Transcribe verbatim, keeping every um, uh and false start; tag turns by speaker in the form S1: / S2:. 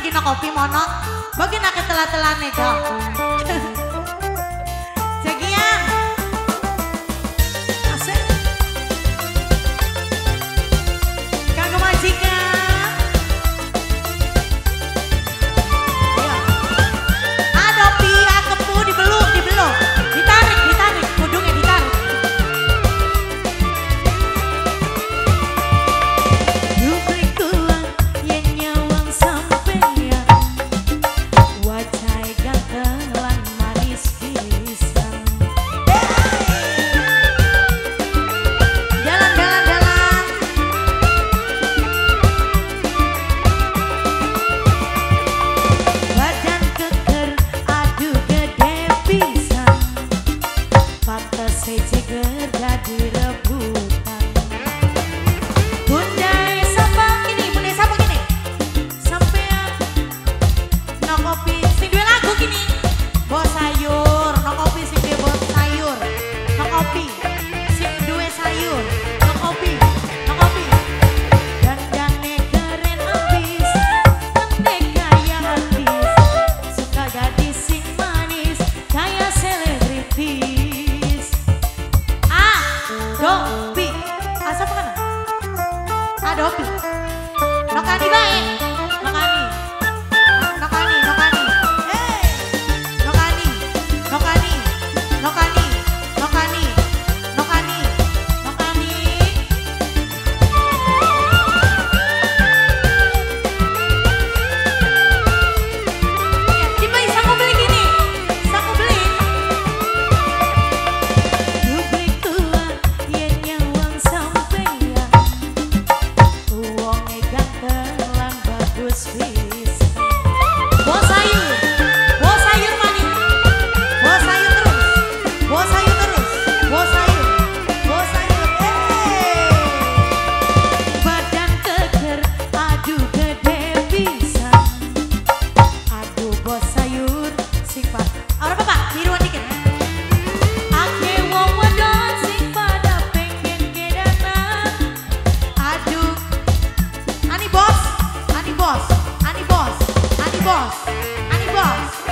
S1: iki no kopi mono. Bagi nak telat-telat nego. Sekian. Asik. Kanggo majikan. Iya. Adopi akepu dibeluk, dibeluk. Ditarik, ditarik, kudungnya ditarik. Adopi, nokani bae, nokani, nokani, nokani, eh, nokani, nokani, nokani, nokani, nokani, nokani. Ya, dibeli saku beli gini, saku beli. Dubli tua, yen nyawang sampeyan. Bos sayur, bos sayur mani, bos sayur terus, bos sayur terus, bos sayur, bos sayur, eh. Badan keker, aduh gede bisa, aduh bos sayur, sifat. Orang bapak, tiruan dikit. Ake wong wedon sing pada pengen kedanan, aduh, ani bos, ani bos. Bos, Ani bos.